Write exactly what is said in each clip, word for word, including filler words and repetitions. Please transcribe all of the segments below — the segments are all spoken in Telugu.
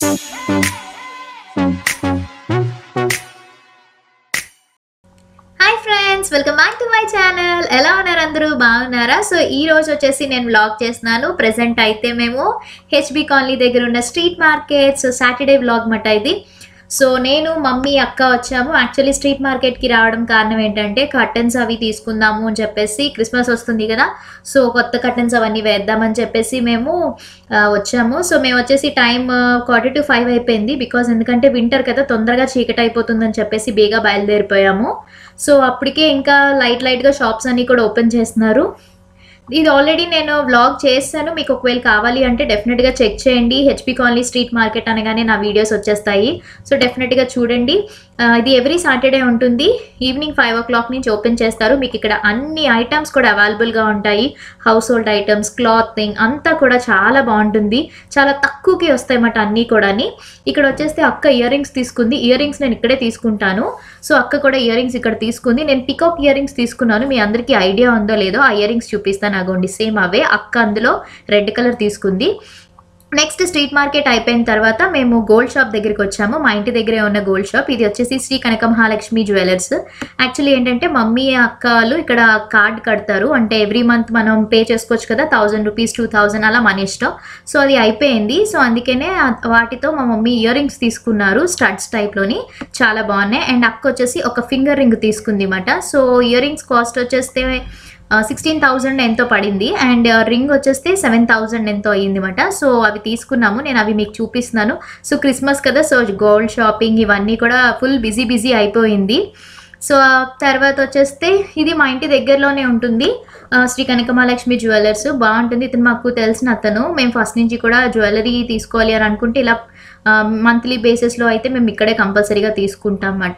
Hi friends, welcome back to my channel. ఎలా ఉన్నారు అందరూ? బాగున్నారా? సో ఈ రోజు వచ్చేసి నేను వ్లాగ్ చేస్తున్నాను. ప్రెసెంట్ అయితే మేము హెచ్బి కాలనీ దగ్గర ఉన్న street market, so Saturday vlog మాట ఇది. సో నేను మమ్మీ అక్క వచ్చాము. యాక్చువల్లీ స్ట్రీట్ మార్కెట్కి రావడం కారణం ఏంటంటే కర్టన్స్ అవి తీసుకుందాము అని చెప్పేసి, క్రిస్మస్ వస్తుంది కదా, సో కొత్త కర్టన్స్ అవన్నీ వేద్దామని చెప్పేసి మేము వచ్చాము. సో మేము వచ్చేసి టైం క్వార్టర్ టు ఫైవ్ అయిపోయింది, బికాజ్ ఎందుకంటే వింటర్ కదా, తొందరగా చీకటి అయిపోతుందని చెప్పేసి బేగా బయలుదేరిపోయాము. సో అప్పటికే ఇంకా లైట్ లైట్గా షాప్స్ అన్నీ కూడా ఓపెన్ చేస్తున్నారు. ఇది ఆల్రెడీ నేను వ్లాగ్ చేస్తాను, మీకు ఒకవేళ కావాలి అంటే డెఫినెట్గా చెక్ చేయండి. హెచ్పి కాలనీ స్ట్రీట్ మార్కెట్ అనగానే నా వీడియోస్ వచ్చేస్తాయి, సో డెఫినెట్గా చూడండి. ఇది ఎవ్రీ సాటర్డే ఉంటుంది, ఈవినింగ్ ఫైవ్ ఓ క్లాక్ నుంచి ఓపెన్ చేస్తారు. మీకు ఇక్కడ అన్ని ఐటమ్స్ కూడా అవైలబుల్గా ఉంటాయి. హౌస్ హోల్డ్ ఐటమ్స్, క్లాతింగ్ అంతా కూడా చాలా బాగుంటుంది. చాలా తక్కువకి వస్తాయి అన్నమాట అన్నీ కూడా. ఇక్కడ వచ్చేస్తే అక్క ఇయర్ రింగ్స్ తీసుకుంది. ఇయర్ రింగ్స్ నేను ఇక్కడే తీసుకుంటాను, సో అక్క కూడా ఇయర్ రింగ్స్ ఇక్కడ తీసుకుంది. నేను పికాక్ ఇయర్ రింగ్స్ తీసుకున్నాను, మీ అందరికీ ఐడియా ఉందో లేదో. ఆ ఇయర్ రింగ్స్ చూపిస్తాను, అగోండి సేమ్ అవే. అక్క అందులో రెడ్ కలర్ తీసుకుంది. నెక్స్ట్ స్ట్రీట్ మార్కెట్ అయిపోయిన తర్వాత మేము గోల్డ్ షాప్ దగ్గరికి వచ్చాము. మా ఇంటి దగ్గరే ఉన్న గోల్డ్ షాప్. ఇది వచ్చేసి శ్రీ కనక మహాలక్ష్మి జ్యువెలర్స్. యాక్చువల్లీ ఏంటంటే మమ్మీ అక్కలు ఇక్కడ కార్డ్ కడతారు, అంటే ఎవ్రీ మంత్ మనం పే చేసుకోవచ్చు కదా, థౌజండ్ రూపీస్ టూ థౌజండ్ అలా మన ఇష్టం. సో అది అయిపోయింది, సో అందుకనే వాటితో మా మమ్మీ ఇయర్ రింగ్స్ తీసుకున్నారు, స్టడ్స్ టైప్లోని, చాలా బాగున్నాయి. అండ్ అక్క వచ్చేసి ఒక ఫింగర్ రింగ్ తీసుకుంది అన్నమాట. సో ఇయర్ రింగ్స్ కాస్ట్ వచ్చేస్తే సిక్స్టీన్ థౌజండ్ ఎంతో పడింది, అండ్ రింగ్ వచ్చేస్తే సెవెన్ థౌజండ్ ఎంతో అయ్యింది అనమాట. సో అవి తీసుకున్నాము, నేను అవి మీకు చూపిస్తున్నాను. సో క్రిస్మస్ కదా, సో గోల్డ్ షాపింగ్ ఇవన్నీ కూడా ఫుల్ బిజీ బిజీ అయిపోయింది. సో తర్వాత వచ్చేస్తే ఇది మా ఇంటి దగ్గరలోనే ఉంటుంది, శ్రీ కనకమహాలక్ష్మి జ్యువెలర్స్. బాగుంటుంది, ఇతను మాకు తెలిసిన అతను. మేము ఫస్ట్ నుంచి కూడా జ్యువెలరీ తీసుకోవాలి అని అనుకుంటే ఇలా మంత్లీ బేసిస్లో అయితే మేము ఇక్కడే కంపల్సరీగా తీసుకుంటాం అన్నమాట.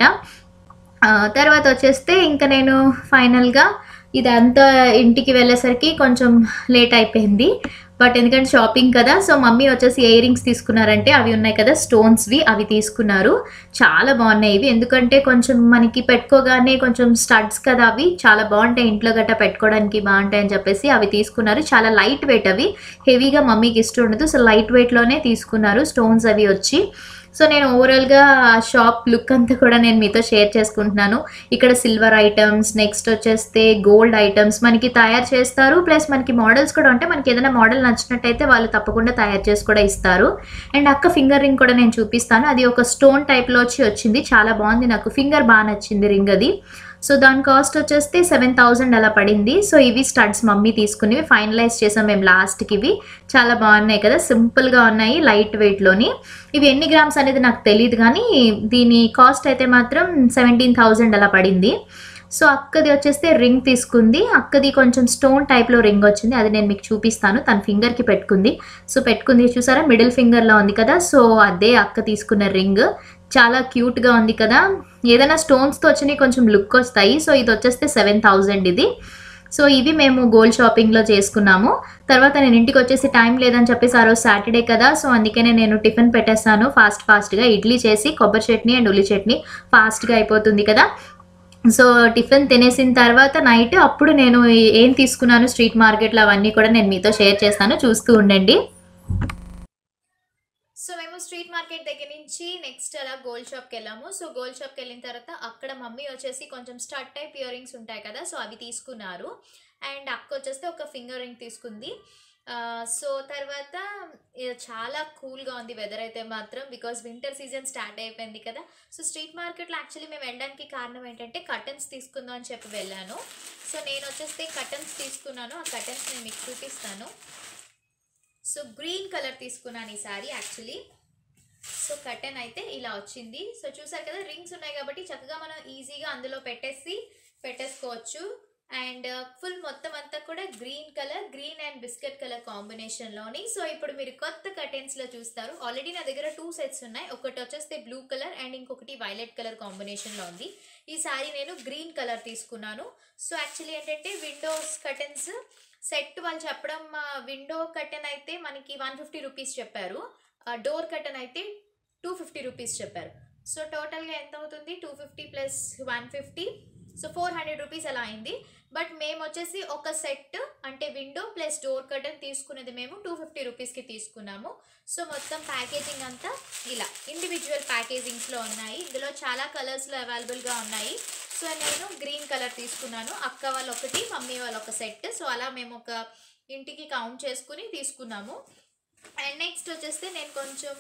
తర్వాత వచ్చేస్తే ఇంకా నేను ఫైనల్గా ఇదంతా ఇంటికి వెళ్ళేసరికి కొంచెం లేట్ అయిపోయింది, బట్ ఎందుకంటే షాపింగ్ కదా. సో మమ్మీ వచ్చేసి ఇయర్ రింగ్స్ తీసుకున్నారంటే అవి ఉన్నాయి కదా స్టోన్స్వి, అవి తీసుకున్నారు. చాలా బాగున్నాయి ఇవి, ఎందుకంటే కొంచెం మనకి పెట్టుకోగానే కొంచెం స్టడ్స్ కదా, అవి చాలా బాగుంటాయి, ఇంట్లో గట్రా పెట్టుకోవడానికి బాగుంటాయి అని చెప్పేసి అవి తీసుకున్నారు. చాలా లైట్ వెయిట్, అవి హెవీగా మమ్మీకి ఇష్టం ఉండదు, సో లైట్ వెయిట్లోనే తీసుకున్నారు స్టోన్స్ అవి వచ్చి. సో నేను ఓవరాల్గా షాప్ లుక్ అంతా కూడా నేను మీతో షేర్ చేసుకుంటున్నాను. ఇక్కడ సిల్వర్ ఐటమ్స్, నెక్స్ట్ వచ్చేస్తే గోల్డ్ ఐటమ్స్ మనకి తయారు చేస్తారు, ప్లస్ మనకి మోడల్స్ కూడా ఉంటాయి. మనకి ఏదైనా మోడల్ నచ్చినట్టయితే వాళ్ళు తప్పకుండా తయారు చేసి కూడా ఇస్తారు. అండ్ అక్క ఫింగర్ రింగ్ కూడా నేను చూపిస్తాను, అది ఒక స్టోన్ టైప్లో వచ్చి వచ్చింది, చాలా బాగుంది, నాకు ఫింగర్ బాగా నచ్చింది రింగ్ అది. సో దాని కాస్ట్ వచ్చేస్తే సెవెన్ థౌజండ్ అలా పడింది. సో ఇవి స్టడ్స్ మమ్మీ తీసుకుని ఫైనలైజ్ చేసాం మేము లాస్ట్కి. ఇవి చాలా బాగున్నాయి కదా, సింపుల్గా ఉన్నాయి, లైట్ వెయిట్లోని. ఇవి ఎన్ని గ్రామ్స్ అనేది నాకు తెలియదు, కానీ దీని కాస్ట్ అయితే మాత్రం సెవెంటీన్ థౌజండ్ అలా పడింది. సో అక్కది వచ్చేస్తే రింగ్ తీసుకుంది. అక్కది కొంచెం స్టోన్ టైప్లో రింగ్ వచ్చింది, అది నేను మీకు చూపిస్తాను. తన ఫింగర్కి పెట్టుకుంది, సో పెట్టుకుంది చూసారా, మిడిల్ ఫింగర్లో ఉంది కదా, సో అదే అక్క తీసుకున్న రింగ్. చాలా క్యూట్గా ఉంది కదా, ఏదైనా స్టోన్స్తో వచ్చినాయి కొంచెం లుక్ వస్తాయి. సో ఇది వచ్చేస్తే సెవెన్ థౌజండ్ ఇది. సో ఇవి మేము గోల్డ్ షాపింగ్లో చేసుకున్నాము. తర్వాత నేను ఇంటికి వచ్చేసి టైం లేదని చెప్పేసి ఆ రోజు సాటర్డే కదా, సో అందుకనే నేను టిఫిన్ పెట్టేస్తాను ఫాస్ట్ ఫాస్ట్గా. ఇడ్లీ చేసి కొబ్బరి చట్నీ అండ్ ఉల్లి చట్నీ ఫాస్ట్గా అయిపోతుంది కదా. సో టిఫిన్ తినేసిన తర్వాత నైట్ అప్పుడు నేను ఏం తీసుకున్నాను స్ట్రీట్ మార్కెట్లో అవన్నీ కూడా నేను మీతో షేర్ చేస్తాను, చూస్తూ ఉండండి. సో మేము స్ట్రీట్ మార్కెట్ దగ్గర నుంచి నెక్స్ట్ అలా గోల్డ్ షాప్కి వెళ్ళాము. సో గోల్డ్ షాప్కి వెళ్ళిన తర్వాత అక్కడ మమ్మీ వచ్చేసి కొంచెం స్టడ్ టైప్ ఇయర్ రింగ్స్ ఉంటాయి కదా, సో అవి తీసుకున్నారు. అండ్ అక్క వచ్చేస్తే ఒక ఫింగర్ రింగ్ తీసుకుంది. సో తర్వాత చాలా కూల్గా ఉంది వెదర్ అయితే మాత్రం, బికాజ్ వింటర్ సీజన్ స్టార్ట్ అయిపోయింది కదా. సో స్ట్రీట్ మార్కెట్లో యాక్చువల్లీ మేము వెళ్ళడానికి కారణం ఏంటంటే కర్టన్స్ తీసుకుందాం అని చెప్పి వెళ్ళాను. సో నేను వచ్చేస్తే కర్టన్స్ తీసుకున్నాను, ఆ కర్టన్స్ నేను మీకు చూపిస్తాను. సో గ్రీన్ కలర్ తీసుకున్నాను ఈసారి యాక్చువల్లీ. సో కర్టన్ అయితే ఇలా వచ్చింది. సో చూసారు కదా, రింగ్స్ ఉన్నాయి కాబట్టి చక్కగా మనం ఈజీగా అందులో పెట్టేసి పెట్టేసుకోవచ్చు. అండ్ ఫుల్ మొత్తం అంతా కూడా green colour, green and biscuit colour కాంబినేషన్లోని. సో ఇప్పుడు మీరు కొత్త కర్టెన్స్లో చూస్తారు. ఆల్రెడీ నా దగ్గర టూ సెట్స్ ఉన్నాయి, ఒకటి వచ్చేస్తే బ్లూ కలర్ అండ్ ఇంకొకటి వైలెట్ కలర్ కాంబినేషన్లో ఉంది. ఈసారి నేను గ్రీన్ కలర్ తీసుకున్నాను. సో యాక్చువల్లీ ఏంటంటే విండోస్ కర్టెన్స్ సెట్ వాళ్ళు చెప్పడం, విండో కర్టెన్ అయితే మనకి వన్ ఫిఫ్టీ రూపీస్ చెప్పారు, డోర్ కర్టెన్ అయితే టూ ఫిఫ్టీ రూపీస్ చెప్పారు. సో టోటల్గా ఎంత అవుతుంది, two fifty plus one fifty, so four hundred rupees అలా అయింది. బట్ మేము వచ్చేసి ఒక సెట్ అంటే విండో ప్లస్ డోర్ కర్టన్ తీసుకునేది మేము టూ ఫిఫ్టీ రూపీస్కి తీసుకున్నాము. సో మొత్తం ప్యాకేజింగ్ అంతా ఇలా ఇండివిజువల్ ప్యాకేజింగ్స్లో ఉన్నాయి. ఇందులో చాలా కలర్స్లో అవైలబుల్గా ఉన్నాయి. సో నేను గ్రీన్ కలర్ తీసుకున్నాను. అక్క వాళ్ళు ఒకటి, మమ్మీ వాళ్ళు ఒక సెట్. సో అలా మేము ఒక ఇంటికి కౌంట్ చేసుకుని తీసుకున్నాము. అండ్ నెక్స్ట్ వచ్చేస్తే నేను కొంచెం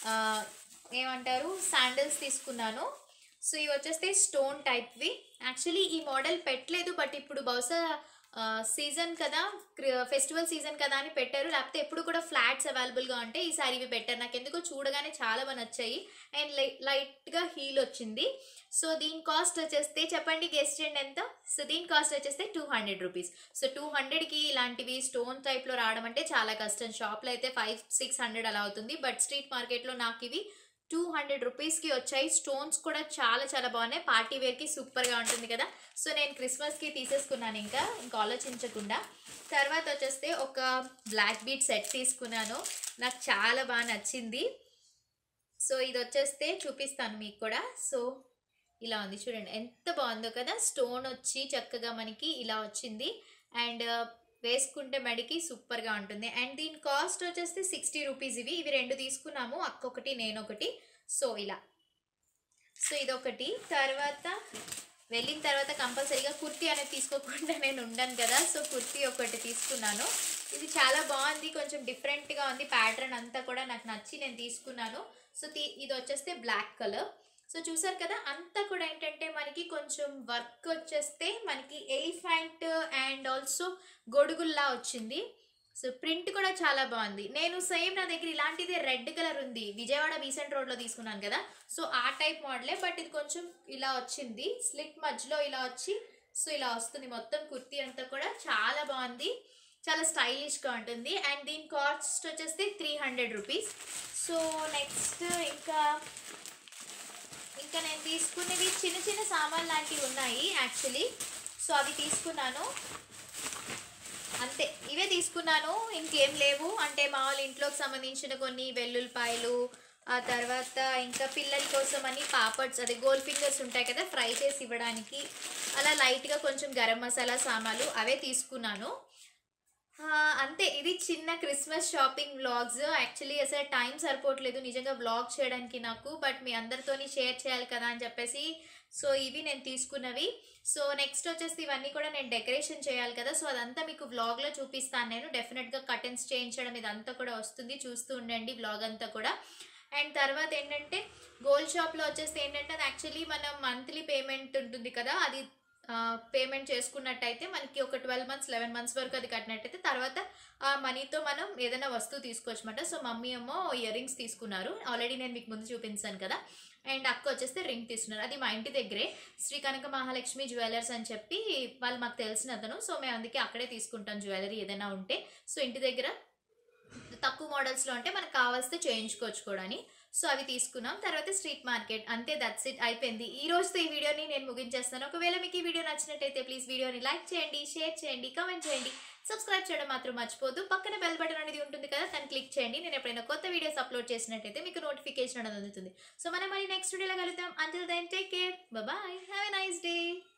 ఏమంటారు శాండిల్స్ తీసుకున్నాను. సో ఇవి వచ్చేస్తే స్టోన్ టైప్వి. యాక్చువల్లీ ఈ మోడల్ పెట్టలేదు, బట్ ఇప్పుడు బహుశా సీజన్ కదా, ఫెస్టివల్ సీజన్ కదా అని పెట్టారు. లేకపోతే ఎప్పుడు కూడా ఫ్లాట్స్ అవైలబుల్గా ఉంటాయి, ఈసారి ఇవి పెట్టారు. నాకు ఎందుకో చూడగానే చాలా బాగా నచ్చాయి. అండ్ లై లైట్గా హీల్ వచ్చింది. సో దీని కాస్ట్ వచ్చేస్తే చెప్పండి, గెస్ట్ చేయండి ఎంత. సో దీని కాస్ట్ వచ్చేస్తే two hundred rupees. So two హండ్రెడ్కి ఇలాంటివి స్టోన్ టైప్లో రావడం అంటే చాలా కష్టం. షాప్లో అయితే ఫైవ్ సిక్స్ హండ్రెడ్ అలా అవుతుంది, బట్ స్ట్రీట్ మార్కెట్లో నాకు ఇవి టూ హండ్రెడ్ రూపీస్కి వచ్చాయి. స్టోన్స్ కూడా చాలా చాలా బాగున్నాయి. పార్టీ వేర్కి సూపర్గా ఉంటుంది కదా. సో నేను క్రిస్మస్కి తీసేసుకున్నాను ఇంకా ఇంకా ఆలోచించకుండా. తర్వాత వచ్చేస్తే ఒక బ్లాక్ బీట్ సెట్ తీసుకున్నాను. నాకు చాలా బాగా నచ్చింది. సో ఇది వచ్చేస్తే చూపిస్తాను మీకు కూడా. సో ఇలా ఉంది చూడండి, ఎంత బాగుందో కదా. స్టోన్ వచ్చి చక్కగా మనకి ఇలా వచ్చింది. అండ్ వేసుకుంటే మెడికి సూపర్గా ఉంటుంది. అండ్ దీని కాస్ట్ వచ్చేస్తే సిక్స్టీ రూపీస్. ఇవి ఇవి రెండు తీసుకున్నాము, అక్క ఒకటి నేను ఒకటి. సో ఇలా సో ఇదొకటి. తర్వాత వెళ్ళిన తర్వాత కంపల్సరీగా కుర్తీ అనేది తీసుకోకుండా నేను ఉండను కదా. సో కుర్తీ ఒకటి తీసుకున్నాను. ఇది చాలా బాగుంది, కొంచెం డిఫరెంట్గా ఉంది. ప్యాటర్న్ అంతా కూడా నాకు నచ్చి నేను తీసుకున్నాను. సో ఇది వచ్చేస్తే బ్లాక్ కలర్. సో చూసారు కదా, అంతా కూడా ఏంటంటే మనకి కొంచెం వర్క్ వచ్చేస్తే మనకి ఎలిఫెంట్ అండ్ ఆల్సో గొడుగుల్లా వచ్చింది. సో ప్రింట్ కూడా చాలా బాగుంది. నేను సేమ్ నా దగ్గర ఇలాంటిది రెడ్ కలర్ ఉంది, విజయవాడ బీసెంట్ రోడ్లో తీసుకున్నాను కదా. సో ఆ టైప్ మోడలే, బట్ ఇది కొంచెం ఇలా వచ్చింది, స్లిట్ మధ్యలో ఇలా వచ్చి సో ఇలా వస్తుంది మొత్తం. కుర్తీ అంతా కూడా చాలా బాగుంది, చాలా స్టైలిష్గా ఉంటుంది. అండ్ దీని కాస్ట్ వచ్చేస్తే three hundred rupees. So next ఇంకా ఇంకా నేను తీసుకునేవి చిన్న చిన్న సామాన్ లాంటివి ఉన్నాయి యాక్చువల్లీ. సో అవి తీసుకున్నాను అంతే, ఇవే తీసుకున్నాను, ఇంకేం లేవు. అంటే మా వాళ్ళ ఇంట్లోకి సంబంధించిన కొన్ని వెల్లుల్లిపాయలు, ఆ తర్వాత ఇంకా పిల్లల కోసం అని పాపడ్స్, అదే గోల్ ఫింగర్స్ ఉంటాయి కదా, ఫ్రై చేసి ఇవ్వడానికి. అలా లైట్గా కొంచెం గరం మసాలా సామాన్లు అవే తీసుకున్నాను అంతే. ఇది చిన్న క్రిస్మస్ షాపింగ్ వ్లాగ్స్. యాక్చువల్లీ అసలు టైం సరిపోవట్లేదు నిజంగా వ్లాగ్ చేయడానికి నాకు, బట్ మీ అందరితోని షేర్ చేయాలి కదా అని చెప్పేసి సో ఇవి నేను తీసుకున్నవి. సో నెక్స్ట్ వచ్చేసి ఇవన్నీ కూడా నేను డెకరేషన్ చేయాలి కదా. సో అదంతా మీకు వ్లాగ్లో చూపిస్తాను నేను. డెఫినెట్గా కర్టన్స్ చేయించడం ఇదంతా కూడా వస్తుంది, చూస్తూ ఉండండి వ్లాగ్ అంతా కూడా. అండ్ తర్వాత ఏంటంటే గోల్డ్ షాప్లో వచ్చేసి ఏంటంటే అది యాక్చువల్లీ మనం మంత్లీ పేమెంట్ ఉంటుంది కదా, అది పేమెంట్ చేసుకున్నట్టయితే మనకి ఒక ట్వెల్వ్ మంత్స్ లెవెన్ మంత్స్ వరకు అది కట్టినట్టయితే తర్వాత ఆ మనీతో మనం ఏదైనా వస్తువు తీసుకోవచ్చు అనమాట. సో మమ్మీ ఏమో ఇయర్ రింగ్స్ తీసుకున్నారు, ఆల్రెడీ నేను మీకు ముందు చూపించాను కదా. అండ్ అక్క వచ్చేస్తే రింగ్ తీసుకున్నారు, అది మా ఇంటి దగ్గరే శ్రీ కనక మహాలక్ష్మి జ్యువెలర్స్ అని చెప్పి వాళ్ళు మాకు తెలిసిన అతను. సో మేము అందుకే అక్కడే తీసుకుంటాం జ్యువెలరీ ఏదైనా ఉంటే. సో ఇంటి దగ్గర తక్కువ మోడల్స్లో ఉంటే మనకు కావాల్స్తే చేయించుకోవచ్చు కూడా అని. సో అవి తీసుకున్నాం. తర్వాత స్ట్రీట్ మార్కెట్, అంతే, దట్స్ ఇట్, అయిపోయింది. ఈ రోజుతో ఈ వీడియోని నేను ముగించేస్తాను. ఒకవేళ మీకు ఈ వీడియో నచ్చినట్టయితే ప్లీజ్ వీడియోని లైక్ చేయండి, షేర్ చేయండి, కామెంట్ చేయండి, సబ్స్క్రైబ్ చేయడం మాత్రం మర్చిపోద్దు. పక్కన బెల్ బటన్ అనేది ఉంటుంది కదా, దాన్ని క్లిక్ చేయండి. నేను ఎప్పుడైనా కొత్త వీడియోస్ అప్లోడ్ చేసినట్టయితే మీకు నోటిఫికేషన్ అనేది అందుతుంది. సో మనం మరి నెక్స్ట్ వీడియోలో కలుద్దాం. Until then take care, bye, have a nice day.